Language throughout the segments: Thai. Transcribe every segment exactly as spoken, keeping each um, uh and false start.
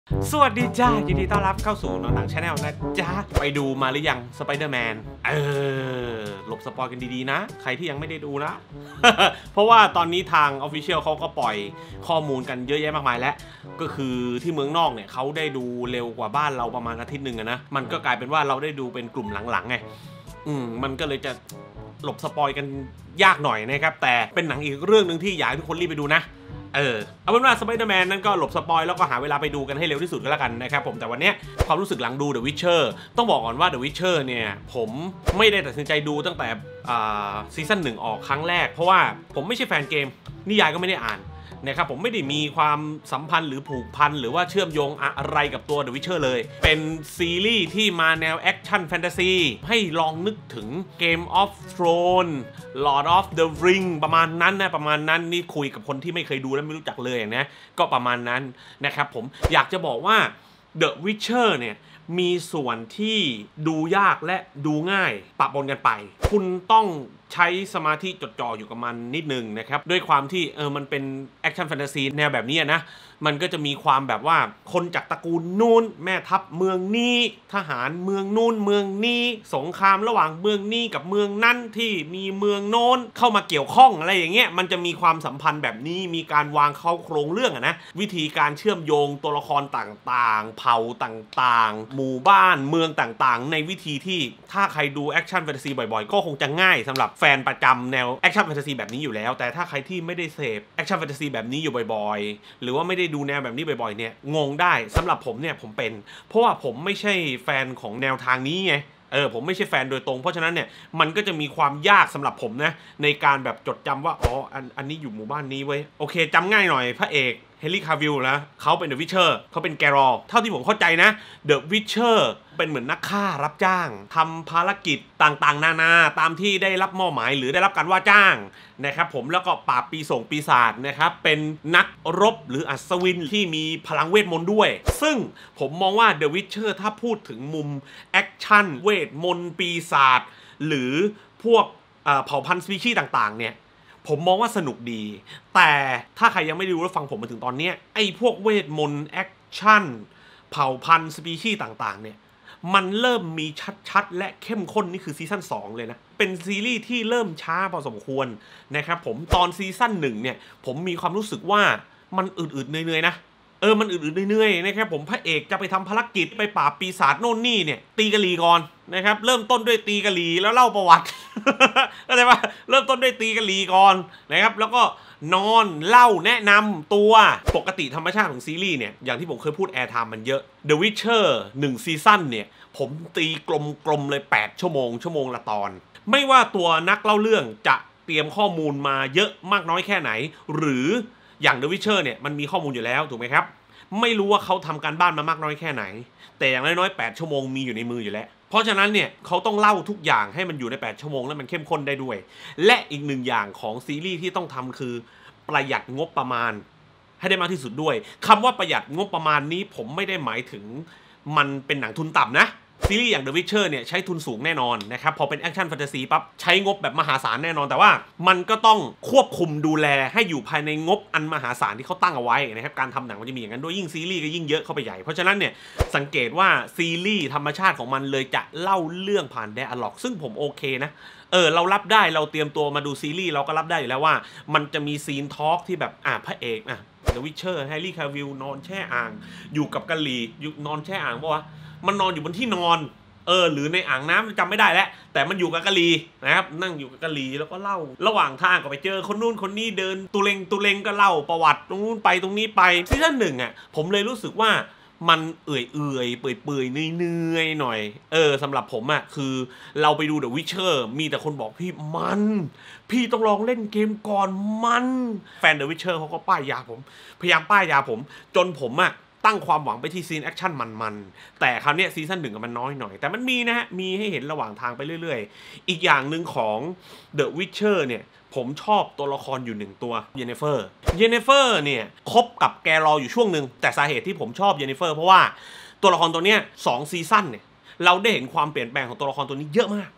สวัสดีจ้ายินดีต้อนรับเข้าสู่นอนหนังชาแนลนะจ๊ะไปดูมาหรือยังสไปเดอร์แมนเออหลบสปอยกันดีๆนะใครที่ยังไม่ได้ดูนะ เพราะว่าตอนนี้ทาง Official เขาก็ปล่อยข้อมูลกันเยอะแยะมากมายแล้วก็คือที่เมืองนอกเนี่ยเขาได้ดูเร็วกว่าบ้านเราประมาณอาทิตย์หนึ่งนะมันก็กลายเป็นว่าเราได้ดูเป็นกลุ่มหลังๆไงอืมมันก็เลยจะหลบสปอยกันยากหน่อยนะครับแต่เป็นหนังอีกเรื่องหนึ่งที่อยากให้ทุกคนรีบไปดูนะเออเอาเป็นว่าสไปเดอร์แมนนั้นก็หลบสปอยแล้วก็หาเวลาไปดูกันให้เร็วที่สุดก็แล้วกันนะครับผมแต่วันนี้ความรู้สึกหลังดู The Witcher ต้องบอกก่อนว่า The Witcher เนี่ยผมไม่ได้ตัดสินใจดูตั้งแต่ซีซั่นหนึ่งออกครั้งแรกเพราะว่าผมไม่ใช่แฟนเกมนิยายก็ไม่ได้อ่านนะครับผมไม่ได้มีความสัมพันธ์หรือผูกพันหรือว่าเชื่อมโยงอะไรกับตัว The Witcher เลยเป็นซีรีส์ที่มาแนวแอคชั่นแฟนตาซีให้ลองนึกถึง Game of Thrones Lord of the Ring ประมาณนั้นนะประมาณนั้นนี่คุยกับคนที่ไม่เคยดูและไม่รู้จักเลยนะก็ประมาณนั้นนะครับผมอยากจะบอกว่า The Witcher เนี่ยมีส่วนที่ดูยากและดูง่ายปะปนกันไปคุณต้องใช้สมาธิจดจ่ออยู่กับมันนิดนึงนะครับด้วยความที่เออมันเป็นแอคชั่นแฟนตาซีแนวแบบนี้นะมันก็จะมีความแบบว่าคนจากตระกูลนู้นแม่ทัพเมืองนี้ทหารเมืองนู้นเมืองนี้สงครามระหว่างเมืองนี้กับเมืองนั้นที่มีเมืองโน้นเข้ามาเกี่ยวข้องอะไรอย่างเงี้ยมันจะมีความสัมพันธ์แบบนี้มีการวางเข้าโครงเรื่องอะนะวิธีการเชื่อมโยงตัวละครต่างๆเผ่าต่างๆหมู่บ้านเมืองต่างๆในวิธีที่ถ้าใครดูแอคชั่นแฟนตาซีบ่อยๆก็คงจะง่ายสำหรับแฟนประจำแนวแอคชั่นแฟนตาซีแบบนี้อยู่แล้วแต่ถ้าใครที่ไม่ได้เสพแอคชั่นแฟนตาซีแบบนี้อยู่บ่อยๆหรือว่าไม่ได้ดูแนวแบบนี้บ่อยๆเนี่ยงงได้สำหรับผมเนี่ยผมเป็นเพราะว่าผมไม่ใช่แฟนของแนวทางนี้ไงเออผมไม่ใช่แฟนโดยตรงเพราะฉะนั้นเนี่ยมันก็จะมีความยากสำหรับผมนะในการแบบจดจำว่าอ๋ออันอันนี้อยู่หมู่บ้านนี้เว้ยโอเคจำง่ายหน่อยพระเอกเฮนรี่คาวิลนะเขาเป็นเดอะวิชเชอร์เขาเป็นแกรอลเท่าที่ผมเข้าใจนะเดอะวิชเชอร์เป็นเหมือนนักฆ่ารับจ้างทำภารกิจต่างๆนานาตามที่ได้รับมอบหมายหรือได้รับการว่าจ้างนะครับผมแล้วก็ปราบปีศงปีศาจนะครับเป็นนักรบหรืออัศวินที่มีพลังเวทมนต์ด้วยซึ่งผมมองว่า The Witcher ถ้าพูดถึงมุมแอคชั่นเวทมนต์ปีศาจหรือพวกเผ่าพันธุ์สปีชีส์ต่างๆเนี่ยผมมองว่าสนุกดีแต่ถ้าใครยังไม่ได้รู้และฟังผมมาถึงตอนนี้ไอ้พวกเวทมนต์แอคชั่นเผ่าพันธุ์สปีชีส์ต่างๆเนี่ยมันเริ่มมีชัดๆและเข้มข้นนี่คือซีซั่นสองเลยนะเป็นซีรีส์ที่เริ่มช้าพอสมควรนะครับผมตอนซีซั่นหนึ่งเนี่ยผมมีความรู้สึกว่ามันอืดๆเหนื่อยๆนะเออมันอืดๆเหนื่อยๆนะครับผมพระเอกจะไปทำภารกิจไปปราบปีศาจโน่นนี่เนี่ยตีกะลีก่อนนะครับเริ่มต้นด้วยตีกะลีแล้วเล่าประวัติ เข้าใจปะเริ่มต้นด้วยตีกะลีก่อนนะครับแล้วก็นอนเล่าแนะนำตัวปกติธรรมชาติของซีรีส์เนี่ยอย่างที่ผมเคยพูดแอร์ไทม์มันเยอะ The Witcher หนึ่งซีซั่นเนี่ยผมตีกลมๆเลยแปดชั่วโมงชั่วโมงละตอนไม่ว่าตัวนักเล่าเรื่องจะเตรียมข้อมูลมาเยอะมากน้อยแค่ไหนหรืออย่าง The Witcher เนี่ยมันมีข้อมูลอยู่แล้วถูกไหมครับไม่รู้ว่าเขาทำการบ้านมามากน้อยแค่ไหนแต่อย่างน้อยๆแปดชั่วโมงมีอยู่ในมืออยู่แล้วเพราะฉะนั้นเนี่ยเขาต้องเล่าทุกอย่างให้มันอยู่ในแปดชั่วโมงแล้วมันเข้มข้นได้ด้วยและอีกหนึ่งอย่างของซีรีส์ที่ต้องทำคือประหยัดงบประมาณให้ได้มากที่สุดด้วยคำว่าประหยัดงบประมาณนี้ผมไม่ได้หมายถึงมันเป็นหนังทุนต่ำนะซีรีส์อย่าง The Witcher เนี่ยใช้ทุนสูงแน่นอนนะครับพอเป็นแอคชั่นแฟนตาซีปั๊บใช้งบแบบมหาศาลแน่นอนแต่ว่ามันก็ต้องควบคุมดูแลให้อยู่ภายในงบอันมหาศาลที่เขาตั้งเอาไว้นะครับการทำหนังมันจะมีอย่างนั้นด้วยยิ่งซีรีส์ก็ยิ่งเยอะเข้าไปใหญ่เพราะฉะนั้นเนี่ยสังเกตว่าซีรีส์ธรรมชาติของมันเลยจะเล่าเรื่องผ่านไดอะล็อกซึ่งผมโอเคนะเออเรารับได้เราเตรียมตัวมาดูซีรีส์เราก็รับได้อยู่แล้วว่ามันจะมีซีนทอล์กที่แบบอ่ะพระเอกอ่ะ The Witcher แฮร์รี่ คาวิลนอนแช่อ่างอยู่กับกะหรี่อยู่นอนแช่อ่างเพราะว่ามันนอนอยู่บนที่นอนเออหรือในอ่างน้ำจำไม่ได้แล้วแต่มันอยู่กับกะลีนะครับนั่งอยู่กับกะลีแล้วก็เล่าระหว่างทางก็ไปเจอคนนู้นคนนี้เดินตุเลงตุเลงก็เล่าประวัติตรงนู้นไปตรงนี้ไปซีซั่นหนึ่งอ่ะผมเลยรู้สึกว่ามันเอื่อยเอื่อยเปื่อยเปื่อยเนื่อยหน่อยเออสำหรับผมอ่ะคือเราไปดู The Witcher มีแต่คนบอกพี่มันพี่ต้องลองเล่นเกมก่อนมันแฟน The Witcher เขาก็ป้ายยาผมพยายามป้ายยาผมจนผมอ่ะตั้งความหวังไปที่ซีนแอคชั่นมันๆแต่คราวนี้ซีซั่นหนึ่งมันน้อยหน่อยแต่มันมีนะฮะมีให้เห็นระหว่างทางไปเรื่อยๆอีกอย่างหนึ่งของ The Witcher เนี่ยผมชอบตัวละครอยู่หนึ่งตัวเยเนเฟอร์เยเนเฟอร์เนี่ยคบกับแกรออยู่ช่วงหนึ่งแต่สาเหตุที่ผมชอบเยเนเฟอร์เพราะว่าตัวละครตัวเนี้ยสองซีซั่นเนี่ยเราได้เห็นความเปลี่ยนแปลงของตัวละครตัวนี้เยอะมาก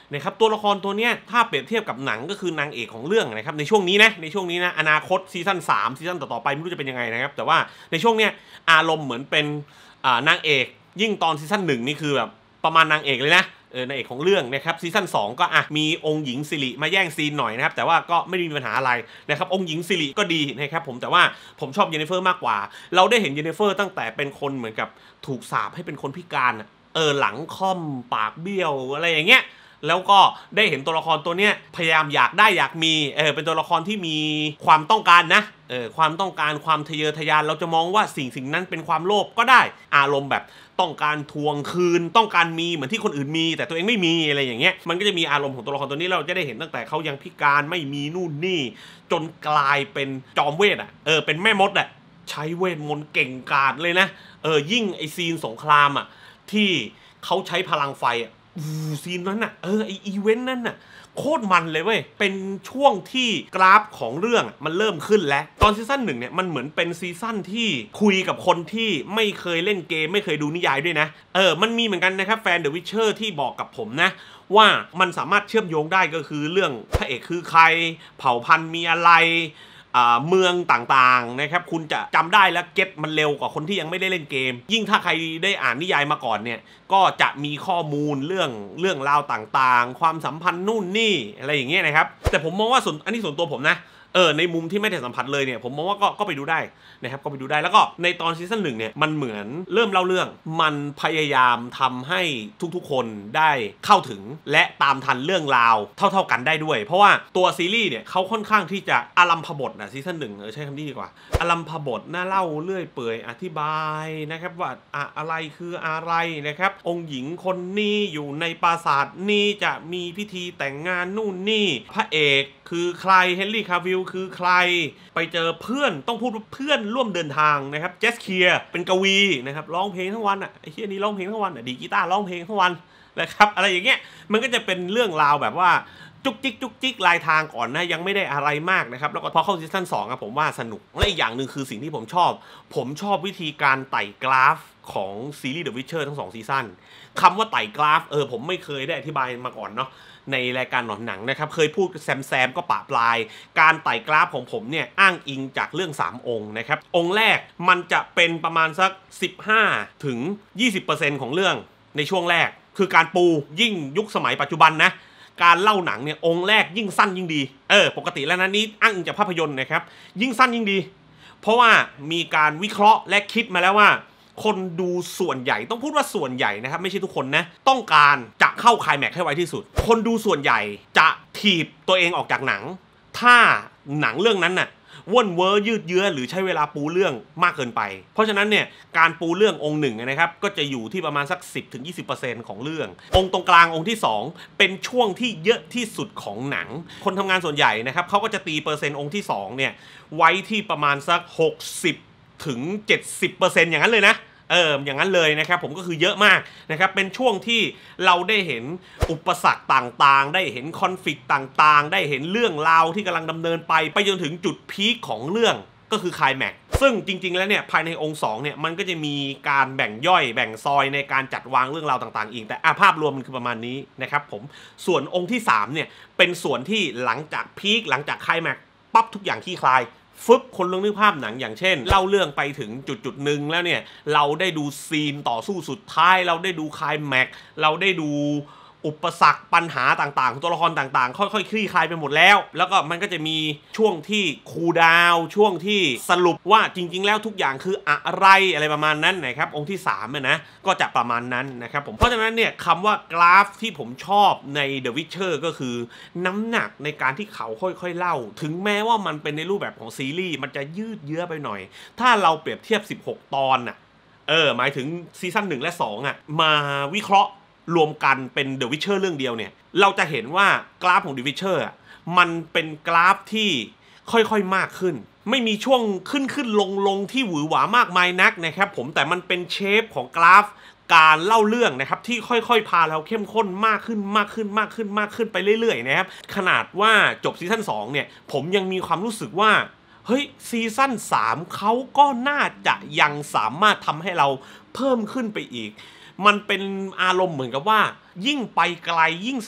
นะครับตัวละครตัวเนี้ยถ้าเปรียบเทียบกับหนังก็คือนางเอกของเรื่องนะครับในช่วงนี้นะในช่วงนี้นะอนาคตซีซั่นสามซีซั่นต่อๆไปไม่รู้จะเป็นยังไงนะครับแต่ว่าในช่วงเนี้ยอารมณ์เหมือนเป็นอ่านางเอกยิ่งตอนซีซั่นหนึ่งนี่คือแบบประมาณนางเอกเลยนะเออนางเอกของเรื่องนะครับซีซั่นสองก็อ่ะมีองค์หญิงสิริมาแย่งซีนหน่อยนะครับแต่ว่าก็ไม่มีปัญหาอะไรนะครับองค์หญิงสิริก็ดีนะครับผมแต่ว่าผมชอบเยนนิเฟอร์มากกว่าเราได้เห็นเยนนิเฟอร์ตั้งแต่เป็นคนเหมือนกับถูกสาปให้เป็นคนพิการเออหลังค่อมปากเบี้ยวอะไรอย่างเงี้ยแล้วก็ได้เห็นตัวละครตัวเนี้ยพยายามอยากได้อยากมีเออเป็นตัวละครที่มีความต้องการนะเออความต้องการความทะเยอทะยานเราจะมองว่าสิ่งสิ่งนั้นเป็นความโลภก็ได้อารมณ์แบบต้องการทวงคืนต้องการมีเหมือนที่คนอื่นมีแต่ตัวเองไม่มีอะไรอย่างเงี้ยมันก็จะมีอารมณ์ของตัวละครตัวนี้เราจะได้เห็นตั้งแต่เขายังพิการไม่มีนู่นนี่จนกลายเป็นจอมเวทอ่ะเออเป็นแม่มดอ่ะใช้เวทมนต์เก่งกาจเลยนะเออยิ่งไอซีนสงครามอ่ะที่เขาใช้พลังไฟอ่ะซีนนั้นน่ะเออไออีเวนต์นั้นน่ะโคตรมันเลยเว้ยเป็นช่วงที่กราฟของเรื่องมันเริ่มขึ้นแล้วตอนซีซั่นหนึ่งเนี่ยมันเหมือนเป็นซีซั่นที่คุยกับคนที่ไม่เคยเล่นเกมไม่เคยดูนิยายด้วยนะเออมันมีเหมือนกันนะครับแฟน The Witcher ที่บอกกับผมนะว่ามันสามารถเชื่อมโยงได้ก็คือเรื่องพระเอกคือใครเผ่าพันธุ์มีอะไรเมืองต่างๆนะครับคุณจะจำได้และเก็ตมันเร็วกว่าคนที่ยังไม่ได้เล่นเกมยิ่งถ้าใครได้อ่านนิยายมาก่อนเนี่ยก็จะมีข้อมูลเรื่องเรื่องราวต่างๆความสัมพันธ์นู่นนี่อะไรอย่างเงี้ยนะครับแต่ผมมองว่าส่วนอันนี้ส่วนตัวผมนะเออในมุมที่ไม่ได้สัมผัสเลยเนี่ยผมมองว่าก็ก็ไปดูได้นะครับก็ไปดูได้แล้วก็ในตอนซีซั่นหนึ่งเนี่ยมันเหมือนเริ่มเล่าเรื่องมันพยายามทำให้ทุกๆคนได้เข้าถึงและตามทันเรื่องราวเท่าๆกันได้ด้วยเพราะว่าตัวซีรีส์เนี่ยเขาค่อนข้างที่จะอารัมพบทนะซีซั่นหนึ่งเออใช้คำนี้ดีกว่าอารัมพบทน่าเล่าเรื่อยเปื่อยอธิบายนะครับว่าอะไรคืออะไรนะครับองค์หญิงคนนี้อยู่ในปราสาทนี้จะมีพิธีแต่งงานนู่นนี่พระเอกคือใครเฮนรี่คาวิลคือใครไปเจอเพื่อนต้องพูดว่าเพื่อนร่วมเดินทางนะครับเจสเคียร์เป็นกวีนะครับร้องเพลงทั้งวันอ่ะไอ้เหี้ยนี่ร้องเพลงทั้งวันอ่ะดีกีตาร์ร้องเพลงทั้งวันนะครับอะไรอย่างเงี้ยมันก็จะเป็นเรื่องราวแบบว่าจุกจิกจุกจิกลายทางก่อนนะยังไม่ได้อะไรมากนะครับแล้วก็พอเข้าซีซั่นสองอะผมว่าสนุกและอีกอย่างหนึ่งคือสิ่งที่ผมชอบผมชอบวิธีการไต่กราฟของซีรีส์ The Witcher ทั้งสองซีซั่นคำว่าไต่กราฟเออผมไม่เคยได้อธิบายมาก่อนเนาะในรายการหนอนหนังนะครับเคยพูดแซมแซมก็ปะปลายการไต่กราฟของผมเนี่ยอ้างอิงจากเรื่องสามองค์นะครับองค์แรกมันจะเป็นประมาณสัก สิบห้าถึงยี่สิบเปอร์เซ็นต์ ของเรื่องในช่วงแรกคือการปูยิ่งยุคสมัยปัจจุบันนะการเล่าหนังเนี่ยองค์แรกยิ่งสั้นยิ่งดีเออปกติแล้วนะนี้อ้างอิงจากภาพยนตร์นะครับยิ่งสั้นยิ่งดีเพราะว่ามีการวิเคราะห์และคิดมาแล้วว่าคนดูส่วนใหญ่ต้องพูดว่าส่วนใหญ่นะครับไม่ใช่ทุกคนนะต้องการจะเข้าไคลแม็กซ์ให้ไวที่สุดคนดูส่วนใหญ่จะถีบตัวเองออกจากหนังถ้าหนังเรื่องนั้นน่ะว่นเวอร์ยืดเยื้อหรือใช้เวลาปูเรื่องมากเกินไปเพราะฉะนั้นเนี่ยการปูเรื่ององค์หนึ่งนะครับก็จะอยู่ที่ประมาณสัก สิบถึงยี่สิบเปอร์เซ็นต์ ของเรื่ององค์ตรงกลางองค์ที่สองเป็นช่วงที่เยอะที่สุดของหนังคนทำงานส่วนใหญ่นะครับเขาก็จะตีเปอร์เซ็นต์องค์ที่สองเนี่ยไว้ที่ประมาณสักหกสิบถึงเจ็ดสิบเปอร์เซ็นต์ อย่างนั้นเลยนะเอออย่างนั้นเลยนะครับผมก็คือเยอะมากนะครับเป็นช่วงที่เราได้เห็นอุปสรรคต่างๆได้เห็นคอนฟลิกต์ต่างๆได้เห็นเรื่องราวที่กำลังดำเนินไปไปจนถึงจุดพีคของเรื่องก็คือไคลแม็กซ์ซึ่งจริงๆแล้วเนี่ยภายในองค์สองเนี่ยมันก็จะมีการแบ่งย่อยแบ่งซอยในการจัดวางเรื่องราวต่างๆอีกแต่ภาพรวมมันคือประมาณนี้นะครับผมส่วนองค์ที่สามเนี่ยเป็นส่วนที่หลังจากพีคหลังจากไคลแม็กซ์ปั๊บทุกอย่างขี้คลายฟึบคนลงนึกภาพหนังอย่างเช่นเล่าเรื่องไปถึงจุดจุดหนึ่งแล้วเนี่ยเราได้ดูซีนต่อสู้สุดท้ายเราได้ดูไคลแม็กซ์เราได้ดูอุปสรรคปัญหาต่างๆของตัวละครต่างๆค่อยๆคลี่คลายไปหมดแล้วแล้วก็มันก็จะมีช่วงที่คูลดาวน์ช่วงที่สรุปว่าจริงๆแล้วทุกอย่างคืออะไรอะไรประมาณนั้นนะครับองค์ที่สามเนี่ยนะก็จะประมาณนั้นนะครับผมเพราะฉะนั้นเนี่ยคำว่ากราฟที่ผมชอบใน The Witcher ก็คือน้ำหนักในการที่เขาค่อยๆเล่าถึงแม้ว่ามันเป็นในรูปแบบของซีรีส์มันจะยืดเยื้อไปหน่อยถ้าเราเปรียบเทียบสิบหกตอนน่ะเออหมายถึงซีซั่นหนึ่งและสองอ่ะมาวิเคราะห์รวมกันเป็น The Witcher เรื่องเดียวเนี่ยเราจะเห็นว่ากราฟของ The Witcher อ่ะมันเป็นกราฟที่ค่อยๆมากขึ้นไม่มีช่วงขึ้นขึ้นลงลงที่หวือหวามากมายนักนะครับผมแต่มันเป็นเชฟของกราฟการเล่าเรื่องนะครับที่ค่อยๆพาเราเข้มข้นมากขึ้นมากขึ้นมากขึ้นมากขึ้นไปเรื่อยๆนะครับขนาดว่าจบซีซั่นสองเนี่ยผมยังมีความรู้สึกว่าเฮ้ยซีซั่นสามเขาก็น่าจะยังสามารถทำให้เราเพิ่มขึ้นไปอีกมันเป็นอารมณ์เหมือนกับว่ายิ่งไปไกลยิ่งสนุก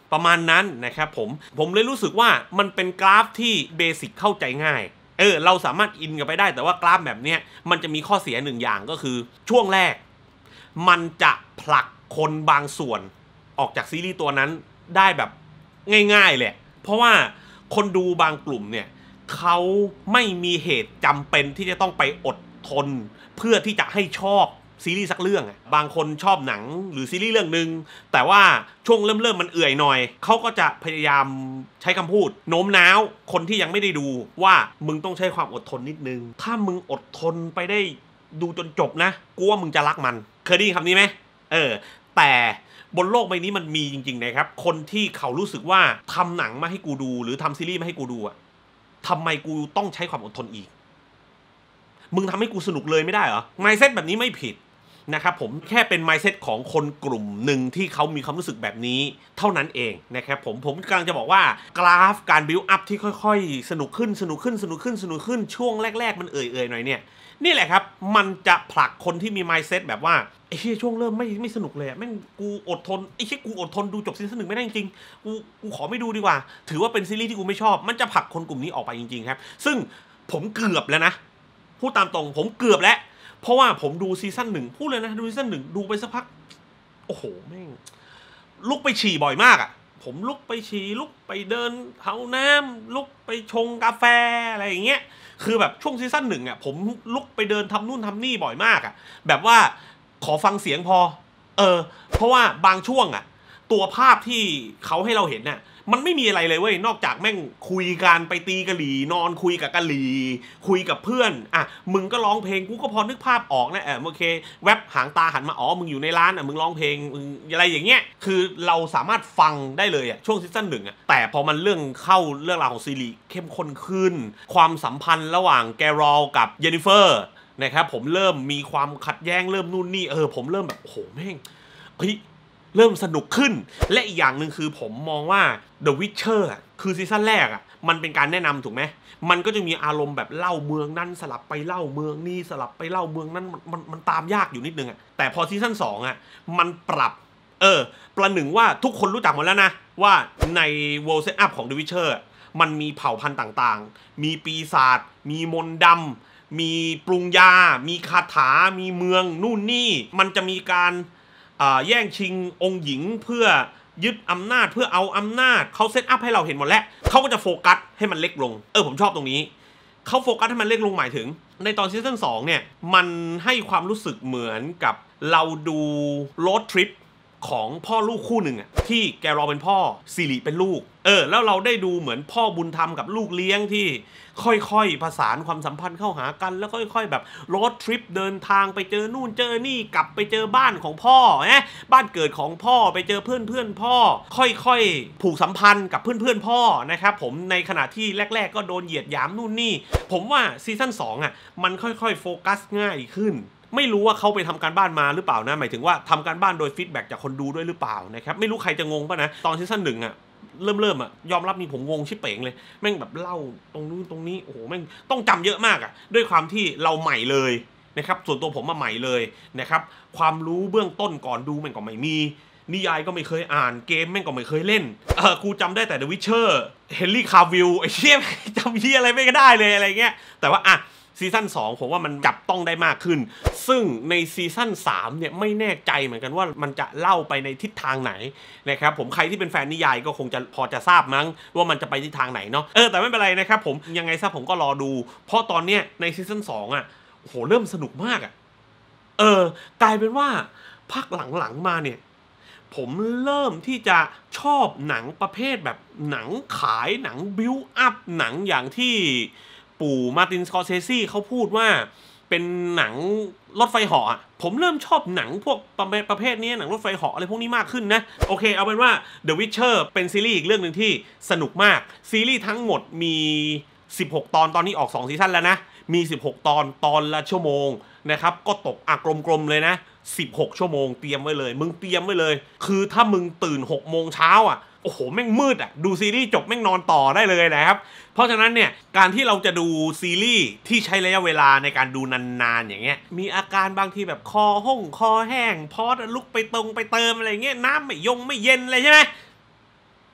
ประมาณนั้นนะครับผมผมเลยรู้สึกว่ามันเป็นกราฟที่เบสิกเข้าใจง่ายเออเราสามารถอินกันไปได้แต่ว่ากราฟแบบนี้มันจะมีข้อเสียหนึ่งอย่างก็คือช่วงแรกมันจะผลักคนบางส่วนออกจากซีรีส์ตัวนั้นได้แบบง่ายๆเลยเพราะว่าคนดูบางกลุ่มเนี่ยเขาไม่มีเหตุจำเป็นที่จะต้องไปอดทนเพื่อที่จะให้ชอบซีรีส์สักเรื่องบางคนชอบหนังหรือซีรีส์เรื่องนึงแต่ว่าช่วงเริ่มๆมันเอื่อยหน่อยเขาก็จะพยายามใช้คำพูดโน้มน้าวคนที่ยังไม่ได้ดูว่ามึงต้องใช้ความอดทนนิดนึงถ้ามึงอดทนไปได้ดูจนจบนะกูว่ามึงจะรักมันเคยได้ยินคำนี้ไหมเออแต่บนโลกใบนี้มันมีจริงๆนะครับคนที่เขารู้สึกว่าทำหนังมาให้กูดูหรือทำซีรีส์มาให้กูดูอะทำไมกูต้องใช้ความอดทนอีกมึงทำให้กูสนุกเลยไม่ได้เหรอ mindset แบบนี้ไม่ผิดนะครับผมแค่เป็น mindset ของคนกลุ่มหนึ่งที่เขามีความรู้สึกแบบนี้เท่านั้นเองนะครับผมผมกำลังจะบอกว่ากราฟการ build up ที่ค่อยๆสนุกขึ้นสนุกขึ้นสนุกขึ้นสนุกขึ้นช่วงแรกๆมันเอื่อยๆหน่อยเนี่ยนี่แหละครับมันจะผลักคนที่มี mindset แบบว่าไอ้เหี้ยช่วงเริ่มไม่ไม่สนุกเลยแม่งกูอดทนไอ้เหี้ยกูอดทนดูจบซีซั่นหนึ่งไม่ได้จริงๆกูกูขอไม่ดูดีกว่าถือว่าเป็นซีรีส์ที่กูไม่ชอบมันจะผลักคนกลุ่มนี้ออกไปจริงๆครับซึ่งผมเกือบแล้วนะพูดตามตรงผมเกือบแล้วเพราะว่าผมดูซีซั่นหนึ่งพูดเลยนะดูซีซั่นหนึ่งดูไปสักพักโอ้โหแม่งลุกไปฉี่บ่อยมากอ่ะผมลุกไปฉี่ลุกไปเดินเอาน้ำลุกไปชงกาแฟอะไรอย่างเงี้ยคือแบบช่วงซีซั่นหนึ่งอ่ะผมลุกไปเดินทำนู่นทำนี่บ่อยมากอ่ะแบบว่าขอฟังเสียงพอเออเพราะว่าบางช่วงอ่ะตัวภาพที่เขาให้เราเห็นน่ะมันไม่มีอะไรเลยเว้ยนอกจากแม่งคุยกันไปตีกะหรี่นอนคุยกับกะหรี่คุยกับเพื่อนอ่ะมึงก็ร้องเพลงกูก็พอนึกภาพออกนะเออโอเคแวบหางตาหันมาอ๋อมึงอยู่ในร้านอ่ะมึงร้องเพลงมึงอะไรอย่างเงี้ยคือเราสามารถฟังได้เลยอ่ะช่วงซีซั่นหนึ่งอ่ะแต่พอมันเรื่องเข้าเรื่องราวของซีรีส์เข้มข้นขึ้นความสัมพันธ์ระหว่างแกรอลกับเยนนิเฟอร์นะครับผมเริ่มมีความขัดแย้งเริ่มนู่นนี่เออผมเริ่มแบบโหแม่งเฮ้ยเริ่มสนุกขึ้นและอีกอย่างหนึ่งคือผมมองว่า The Witcher อ่ะคือซีซั่นแรกอ่ะมันเป็นการแนะนำถูกไหมมันก็จะมีอารมณ์แบบเล่าเมืองนั้นสลับไปเล่าเมืองนี่สลับไปเล่าเมืองนั้นมันมันมันตามยากอยู่นิดนึงอ่ะแต่พอซีซั่นสองอ่ะมันปรับเออประหนึ่งว่าทุกคนรู้จักหมดแล้วนะว่าใน World Setup ของ The Witcher มันมีเผ่าพันธุ์ต่างๆมีปีศาจมีมนต์ดำมีปรุงยามีคาถามีเมืองนู่นนี่มันจะมีการแย่งชิงองค์หญิงเพื่อยึดอำนาจเพื่อเอาอำนาจเขาเซตอัพให้เราเห็นหมดแล้วเขาก็จะโฟกัสให้มันเล็กลงเออผมชอบตรงนี้เขาโฟกัสให้มันเล็กลงหมายถึงในตอนซีซั่นสองเนี่ยมันให้ความรู้สึกเหมือนกับเราดูโรดทริปของพ่อลูกคู่หนึ่งอะที่แกรอเป็นพ่อซิริเป็นลูกเออแล้วเราได้ดูเหมือนพ่อบุญธรรมกับลูกเลี้ยงที่ค่อยๆผสานความสัมพันธ์เข้าหากันแล้วค่อยๆแบบโรดทริปเดินทางไปเจอนู่นเจอนี่กลับไปเจอบ้านของพ่อนะบ้านเกิดของพ่อไปเจอเพื่อนเพื่อนพ่อค่อยๆผูกสัมพันธ์กับเพื่อนเพื่อนพ่อนะครับผมในขณะที่แรกๆก็โดนเหยียดหยามนู่นนี่ผมว่าซีซั่นสองอ่ะมันค่อยๆโฟกัสง่ายขึ้นไม่รู้ว่าเขาไปทำการบ้านมาหรือเปล่านะหมายถึงว่าทำการบ้านโดยฟีดแบ็กจากคนดูด้วยหรือเปล่านะครับไม่รู้ใครจะงงป่ะนะตอนซีซั่นหนึ่งอ่ะเริ่มเริ่มอ่ะยอมรับนี่ผมงงชิบเป๋งเลยแม่งแบบเล่าตรงนู้นตรงนี้โอ้โหแม่งต้องจำเยอะมากอ่ะด้วยความที่เราใหม่เลยนะครับส่วนตัวผมมาใหม่เลยนะครับความรู้เบื้องต้นก่อนดูแม่งก็ไม่มีนิยายก็ไม่เคยอ่านเกมแม่งก็ไม่เคยเล่นเออกูจำได้แต่ The Witcher เฮนรี่คาวิลไอ้เชี่ยจำเชี่ยอะไรไม่ก็ได้เลยอะไรเงี้ยแต่ว่าอ่ะซีซั่นสองผมว่ามันจับต้องได้มากขึ้นซึ่งในซีซั่นสามเนี่ยไม่แน่ใจเหมือนกันว่ามันจะเล่าไปในทิศทางไหนนะครับผมใครที่เป็นแฟนนิยายก็คงจะพอจะทราบมั้งว่ามันจะไปทิศทางไหนเนาะเออแต่ไม่เป็นไรนะครับผมยังไงซะผมก็รอดูเพราะตอนเนี้ยในซีซั่นสองอ่ะโอ้โหเริ่มสนุกมากอ่ะเออกลายเป็นว่าพักหลังๆมาเนี่ยผมเริ่มที่จะชอบหนังประเภทแบบหนังขายหนังบิวอัพหนังอย่างที่ปู่มาร์ตินสกอร์เซซีเขาพูดว่าเป็นหนังรถไฟเหาะผมเริ่มชอบหนังพวกประเภทนี้หนังรถไฟเหาะอะไรพวกนี้มากขึ้นนะโอเคเอาเป็นว่า The Witcher เป็นซีรีส์อีกเรื่องหนึ่งที่สนุกมากซีรีส์ทั้งหมดมีสิบหกตอนตอนนี้ออกสองซีซั่นแล้วนะมีสิบหกตอนตอนละชั่วโมงนะครับก็ตกอ่ะกลมๆเลยนะสิบหกชั่วโมงเตรียมไว้เลยมึงเตรียมไว้เลยคือถ้ามึงตื่นหกโมงเช้าอ่ะโอ้โหแม่งมืดอ่ะดูซีรีส์จบแม่งนอนต่อได้เลยนะครับเพราะฉะนั้นเนี่ยการที่เราจะดูซีรีส์ที่ใช้ระยะเวลาในการดูนานๆอย่างเงี้ยมีอาการบางทีแบบคอห้องคอแห้งพอดลุกไปตรงไปเติมอะไรเงี้ยน้ำไม่ยงไม่เย็นเลยใช่ไหม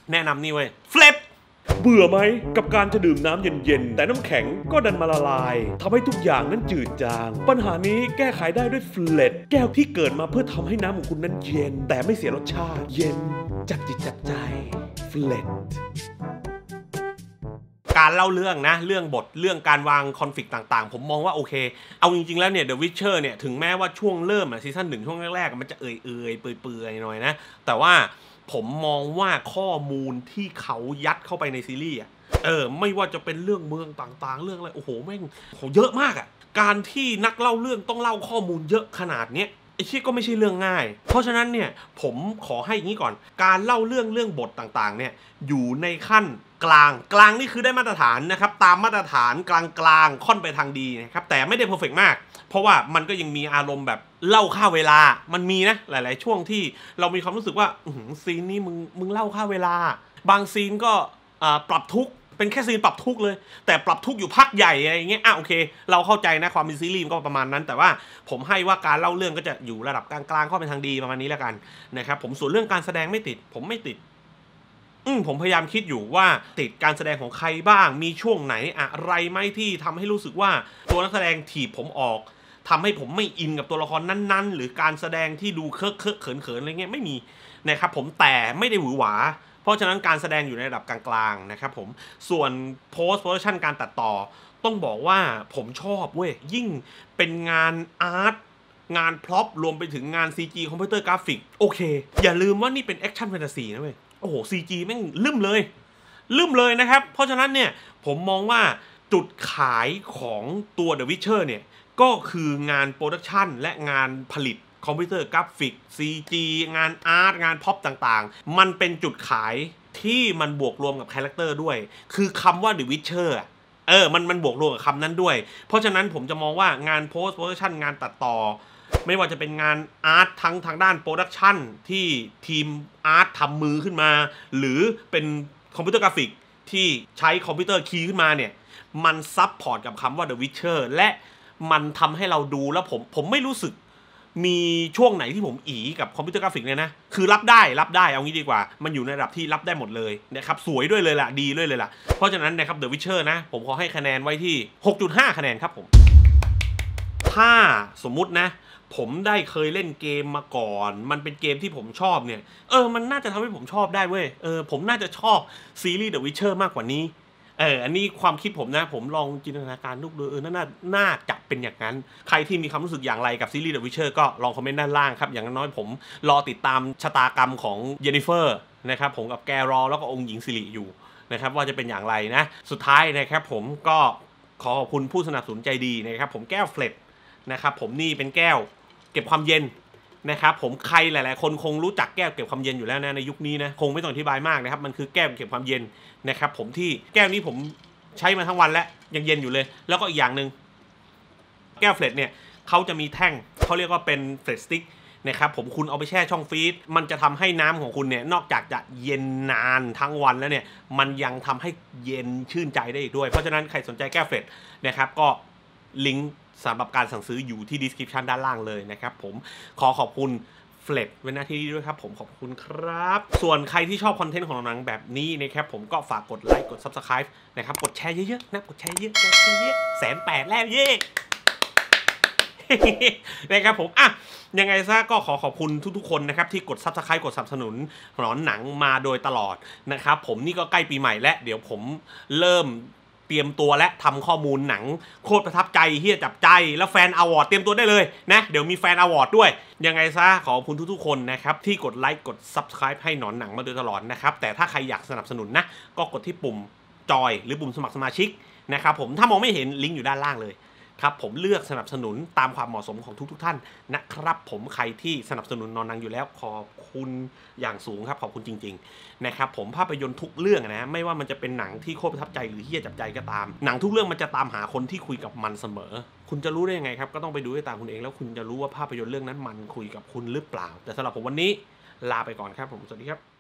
แนะนำนี่เว้ยเฟลปเบื่อไหมกับการจะดื่มน้ำเย็นๆแต่น้ำแข็งก็ดันมาละลายทำให้ทุกอย่างนั้นจืดจางปัญหานี้แก้ไขได้ด้วยเฟลปแก้วที่เกิดมาเพื่อทำให้น้ำของคุณนั้นเย็นแต่ไม่เสียรสชาติเย็นจับจิตจับใจเฟลปการเล่าเรื่องนะเรื่องบทเรื่องการวางคอนฟ lict ต่างๆผมมองว่าโอเคเอาจริงๆแล้วเนี่ย The Witcher เนี่ยถึงแม้ว่าช่วงเริ่มอะซีซั่นหนึ่งช่วงแรกๆมันจะเอื่อยๆเปื่อยๆหน่อยนะแต่ว่าผมมองว่าข้อมูลที่เขายัดเข้าไปในซีรีส์อ่ะเออไม่ว่าจะเป็นเรื่องเมืองต่างๆเรื่องอะไรโอ้โหแม่งโหเยอะมากอ่ะการที่นักเล่าเรื่องต้องเล่าข้อมูลเยอะขนาดเนี้ยไอ้ที่ก็ไม่ใช่เรื่องง่ายเพราะฉะนั้นเนี่ยผมขอให้อย่างนี้ก่อนการเล่าเรื่องเรื่องบทต่างๆเนี่ยอยู่ในขั้นกลางกลางนี่คือได้มาตรฐานนะครับตามมาตรฐานกลางกลางค่อนไปทางดีนะครับแต่ไม่ได้เพอร์เฟกต์มากเพราะว่ามันก็ยังมีอารมณ์แบบเล่าค่าเวลามันมีนะหลายๆช่วงที่เรามีความรู้สึกว่าซีนนี้มึงมึงเล่าค่าเวลาบางซีนก็ปรับทุกเป็นแค่ซีนปรับทุกเลยแต่ปรับทุกอยู่พักใหญ่อะไรอย่างเงี้ยอ่ะโอเคเราเข้าใจนะความเป็นซีรีส์ก็ประมาณนั้นแต่ว่าผมให้ว่าการเล่าเรื่องก็จะอยู่ระดับกลางๆเข้าไปทางดีประมาณนี้แล้วกันนะครับผมส่วนเรื่องการแสดงไม่ติดผมไม่ติดอืมผมพยายามคิดอยู่ว่าติดการแสดงของใครบ้างมีช่วงไหนอะไรไหมที่ทำให้รู้สึกว่าตัวนักแสดงถีบผมออกทำให้ผมไม่อินกับตัวละครนั้นๆหรือการแสดงที่ดูเคอะเคอะเขินเขินอะไรเงี้ยไม่มีนะครับผมแต่ไม่ได้หวือหวาเพราะฉะนั้นการแสดงอยู่ในระดับกลางๆนะครับผมส่วน post production การตัดต่อต้องบอกว่าผมชอบเว้ยยิ่งเป็นงานอาร์ตงานพร็อพรวมไปถึงงาน ซี จี คอมพิวเตอร์กราฟิกโอเคอย่าลืมว่านี่เป็นแอคชั่นแฟนตาซีนะเว้ยโอ้โห ซี จี แม่งลืมเลยลืมเลยนะครับเพราะฉะนั้นเนี่ยผมมองว่าจุดขายของตัว The Witcher เนี่ยก็คืองานโปรดักชันและงานผลิตคอมพิวเตอร์กราฟิก ซี จี งานอาร์ตงานพ็อปต่างๆมันเป็นจุดขายที่มันบวกรวมกับคาแรคเตอร์ด้วยคือคำว่า The Witcher เออมันมันบวกรวมกับคำนั้นด้วยเพราะฉะนั้นผมจะมองว่างาน post production งานตัดต่อไม่ว่าจะเป็นงานอาร์ตทั้งทางด้านโปรดักชันที่ทีมอาร์ตทำมือขึ้นมาหรือเป็นคอมพิวเตอร์กราฟิกที่ใช้คอมพิวเตอร์คีย์ขึ้นมาเนี่ยมันซับพอร์ตกับคำว่า The Witcher และมันทำให้เราดูแล้วผมผมไม่รู้สึกมีช่วงไหนที่ผมอีกับคอมพิวเตอร์กราฟิกเนี่ยนะคือรับได้รับได้เอางี้ดีกว่ามันอยู่ในระดับที่รับได้หมดเลยนะครับสวยด้วยเลยล่ะดีด้วยเลยล่ะเพราะฉะนั้นนะครับ The Witcher นะผมขอให้คะแนนไว้ที่ หกจุดห้า คะแนนครับผมถ้าสมมุตินะผมได้เคยเล่นเกมมาก่อนมันเป็นเกมที่ผมชอบเนี่ยเออมันน่าจะทำให้ผมชอบได้เว้ยเออผมน่าจะชอบซีรีส์ The Witcher มากกว่านี้เอออันนี้ความคิดผมนะผมลองจินตนาการลูกดูเออน่าน่าจะเป็นอย่างนั้นใครที่มีความรู้สึกอย่างไรกับซีรีส์ The Witcher ก็ลองคอมเมนต์ด้านล่างครับอย่างน้อยผมรอติดตามชะตากรรมของเยนนิเฟอร์นะครับผมกับแกรอแล้วก็องค์หญิงสิริอยู่นะครับว่าจะเป็นอย่างไรนะสุดท้ายนะครับผมก็ขอขอบคุณผู้สนับสนุนใจดีนะครับผมแก้วเฟลตนะครับผมนี่เป็นแก้วเก็บความเย็นนะครับผมใครหลายๆคนคงรู้จักแก้วเก็บความเย็นอยู่แล้วนะในยุคนี้นะคงไม่ต้องอธิบายมากนะครับมันคือแก้วเก็บความเย็นนะครับผมที่แก้วนี้ผมใช้มาทั้งวันแล้วยังเย็นอยู่เลยแล้วก็อีกอย่างหนึ่งแก้วเฟลตเนี่ยเขาจะมีแท่งเขาเรียกว่าเป็นเฟลตสติ๊กนะครับผมคุณเอาไปแช่ช่องฟรีซมันจะทำให้น้ำของคุณเนี่ยนอกจากจะเย็นนานทั้งวันแล้วเนี่ยมันยังทำให้เย็นชื่นใจได้อีกด้วยเพราะฉะนั้นใครสนใจแก้วเฟลตนะครับก็ลิงก์สำหรับการสั่งซื้ออยู่ที่ description ด้านล่างเลยนะครับผมขอขอบคุณเฟลตเว้นหน้าที่ด้วยครับผมขอบคุณครับส่วนใครที่ชอบคอนเทนต์ของหนังแบบนี้นะครับผมก็ฝากกดไลค์กด Subscribe นะครับกดแชร์เยอะๆนะกดแชร์เยอะกดแชร์เยอะแสนแปดแล้วเย่ นะครับผมอ่ะยังไงซะก็ขอขอบคุณทุกๆคนนะครับที่กด Subscribe กดสนับสนุนหนอนหนังมาโดยตลอดนะครับผมนี่ก็ใกล้ปีใหม่แล้วเดี๋ยวผมเริ่มเตรียมตัวและทำข้อมูลหนังโคตรประทับใจเฮียจับใจแล้วแฟนอวอร์ดเตรียมตัวได้เลยนะเดี๋ยวมีแฟนอวอร์ดด้วยยังไงซะขอบคุณทุกๆคนนะครับที่กดไลค์กด Subscribe ให้หนอนหนังมาโดยตลอดนะครับแต่ถ้าใครอยากสนับสนุนนะก็กดที่ปุ่มจอยหรือปุ่มสมัครสมาชิกนะครับผมถ้ามองไม่เห็นลิงก์อยู่ด้านล่างเลยครับผมเลือกสนับสนุนตามความเหมาะสมของทุกๆท่านนะครับผมใครที่สนับสนุนนอนหนังอยู่แล้วขอบคุณอย่างสูงครับขอบคุณจริงๆนะครับผมภาพยนตร์ทุกเรื่องนะไม่ว่ามันจะเป็นหนังที่โคตรประทับใจหรือเฮี้ยจับใจก็ตามหนังทุกเรื่องมันจะตามหาคนที่คุยกับมันเสมอคุณจะรู้ได้ยังไงครับก็ต้องไปดูด้วยตาคุณเองแล้วคุณจะรู้ว่าภาพยนตร์เรื่องนั้นมันคุยกับคุณหรือเปล่าแต่สำหรับผมวันนี้ลาไปก่อนครับผมสวัสดีครับ